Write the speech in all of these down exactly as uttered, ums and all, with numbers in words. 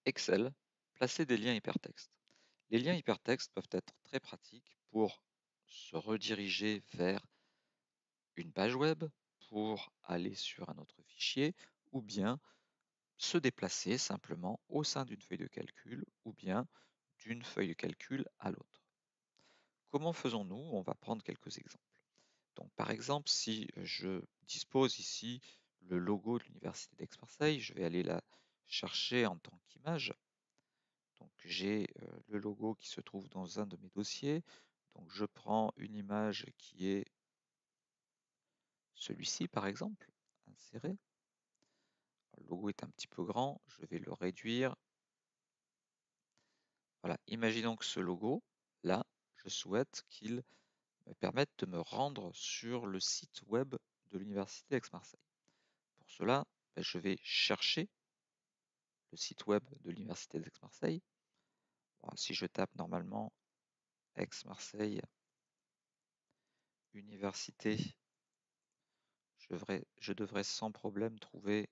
Excel, placer des liens hypertextes. Les liens hypertextes peuvent être très pratiques pour se rediriger vers une page web, pour aller sur un autre fichier, ou bien se déplacer simplement au sein d'une feuille de calcul, ou bien d'une feuille de calcul à l'autre. Comment faisons-nous? On va prendre quelques exemples. Donc, par exemple, si je dispose ici le logo de l'Université d'Aix-Marseille, je vais aller la chercher en tant qu'image. Donc, j'ai euh, le logo qui se trouve dans un de mes dossiers. Donc, je prends une image qui est celui-ci, par exemple, inséré. Le logo est un petit peu grand, je vais le réduire. Voilà, imaginons que ce logo, là, je souhaite qu'il me permette de me rendre sur le site web de l'Université d'Aix-Marseille. Pour cela, ben, je vais chercher le site web de l'Université d'Aix-Marseille. Bon, si je tape normalement Aix-Marseille Université, je devrais, je devrais sans problème trouver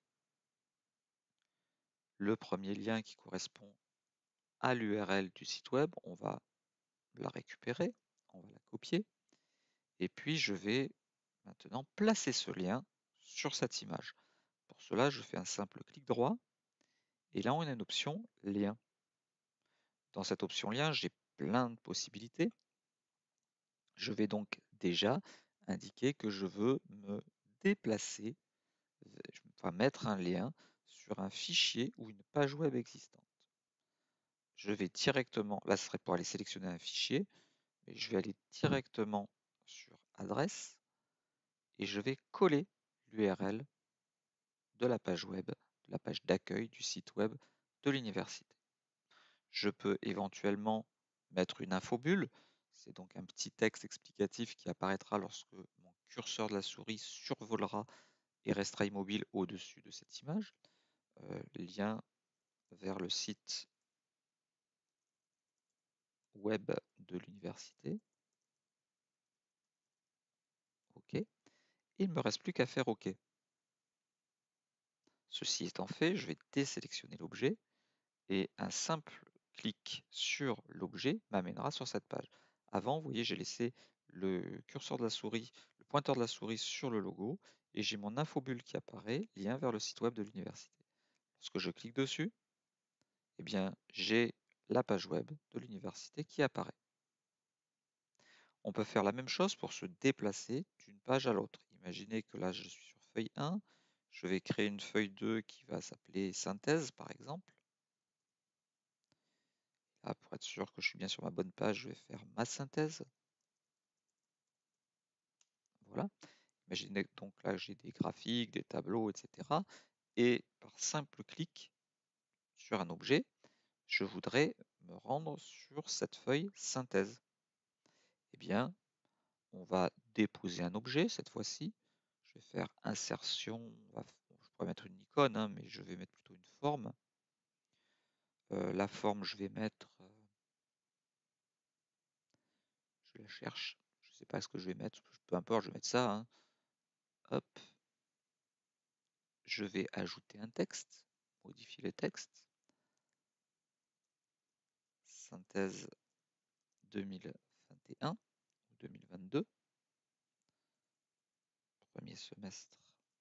le premier lien qui correspond à l'U R L du site web. On va la récupérer, on va la copier, et puis je vais maintenant placer ce lien sur cette image. Pour cela, je fais un simple clic droit, et là on a une option lien. Dans cette option lien, j'ai plein de possibilités. Je vais donc déjà indiquer que je veux me déplacer, enfin mettre un lien sur un fichier ou une page web existante. Je vais directement, là ce serait pour aller sélectionner un fichier, mais je vais aller directement sur adresse et je vais coller l'U R L de la page web, de la page d'accueil du site web de l'université. Je peux éventuellement mettre une infobulle, c'est donc un petit texte explicatif qui apparaîtra lorsque mon curseur de la souris survolera et restera immobile au-dessus de cette image. Euh, lien vers le site web de l'université. OK. Et il ne me reste plus qu'à faire OK. Ceci étant fait, je vais désélectionner l'objet et un simple clic sur l'objet m'amènera sur cette page. Avant, vous voyez, j'ai laissé le curseur de la souris, le pointeur de la souris sur le logo et j'ai mon infobulle qui apparaît, lien vers le site web de l'université. Lorsque je clique dessus, eh bien, j'ai la page web de l'université qui apparaît. On peut faire la même chose pour se déplacer d'une page à l'autre. Imaginez que là, je suis sur feuille un, je vais créer une feuille deux qui va s'appeler synthèse, par exemple. Là, pour être sûr que je suis bien sur ma bonne page, je vais faire ma synthèse. Voilà. Imaginez donc là, j'ai des graphiques, des tableaux, et cetera. Et par simple clic sur un objet, je voudrais me rendre sur cette feuille synthèse. Eh bien, on va déposer un objet cette fois-ci. Je vais faire insertion. On va, je pourrais mettre une icône, hein, mais je vais mettre plutôt une forme. Euh, la forme, je vais mettre. Euh, je la cherche. Je ne sais pas ce que je vais mettre. Peu importe, je vais mettre ça. Hein. Hop. Je vais ajouter un texte. Modifier le texte. Synthèse deux mille vingt et un ou deux mille vingt-deux. Premier semestre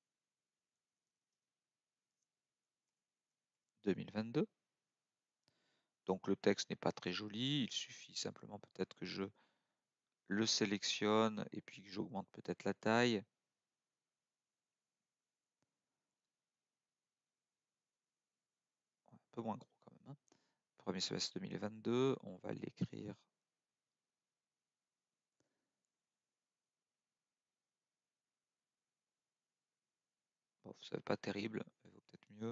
deux mille vingt-deux. Donc le texte n'est pas très joli, il suffit simplement peut-être que je le sélectionne et puis que j'augmente peut-être la taille. Un peu moins gros quand même. Hein. Premier semestre deux mille vingt-deux, on va l'écrire. Bon, c'est pas terrible, il vaut peut-être mieux.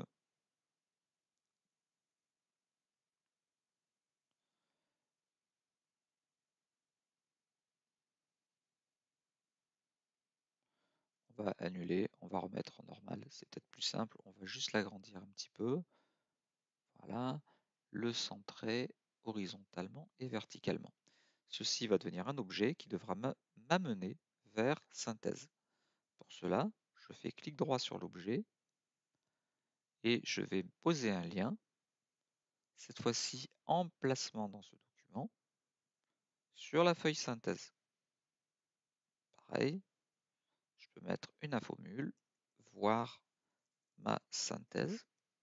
On va annuler, on va remettre en normal, c'est peut-être plus simple. On va juste l'agrandir un petit peu. Voilà, le centrer horizontalement et verticalement. Ceci va devenir un objet qui devra m'amener vers synthèse. Pour cela, je fais clic droit sur l'objet et je vais poser un lien Cette fois-ci, emplacement dans ce document, sur la feuille synthèse. Pareil, je peux mettre une infomule, voir ma synthèse.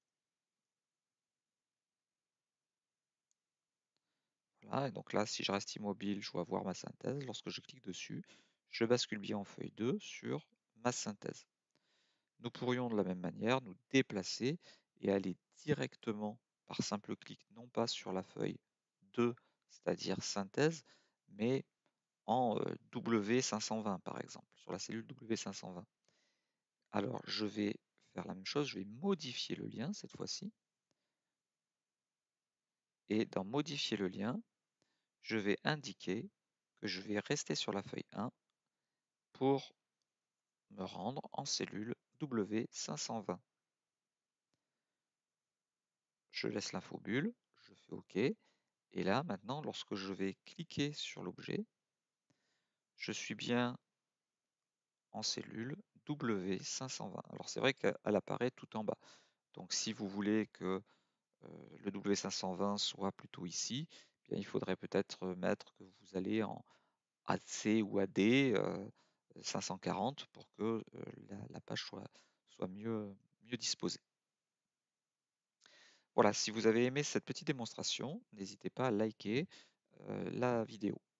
Voilà, et donc là, si je reste immobile, je vois voir ma synthèse. Lorsque je clique dessus, je bascule bien en feuille deux sur ma synthèse. Nous pourrions de la même manière nous déplacer et aller directement par simple clic, non pas sur la feuille deux, c'est-à-dire synthèse, mais en W cinq cent vingt par exemple, sur la cellule W cinq cent vingt. Alors je vais faire la même chose, je vais modifier le lien cette fois-ci. Et dans modifier le lien, je vais indiquer que je vais rester sur la feuille un pour me rendre en cellule W cinq cent vingt. Je laisse l'infobulle, je fais OK. Et là, maintenant, lorsque je vais cliquer sur l'objet, je suis bien en cellule W cinq cent vingt. Alors c'est vrai qu'elle apparaît tout en bas. Donc si vous voulez que euh, le W cinq cent vingt soit plutôt ici, eh bien, il faudrait peut-être mettre que vous allez en A C ou A D euh, cinq cent quarante pour que euh, la, la page soit, soit mieux, mieux disposée. Voilà, si vous avez aimé cette petite démonstration, n'hésitez pas à liker euh, la vidéo.